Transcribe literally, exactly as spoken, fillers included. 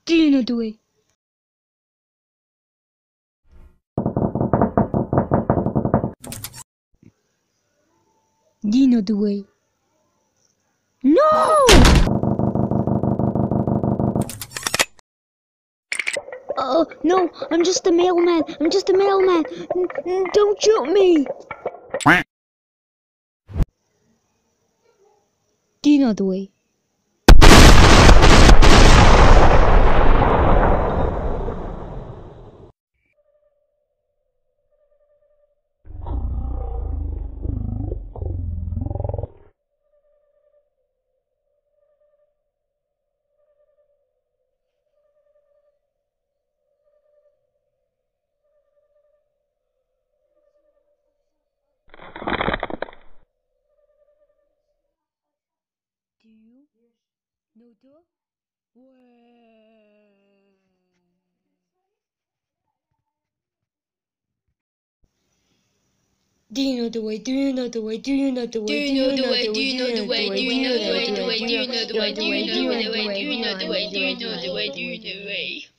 Do you know the way? Do you know the way? No! Oh, no, I'm just a mailman. I'm just a mailman. N n don't shoot me. Do you know the way? Do you know the way? Do you know the way? Do you know the way? Do you know the way? Do you know the way? Do you know the way? Do you know the way? Do you know the way? Do you know the way? Do you know the way? Do you know the way? Do you know the way? Do you know the way?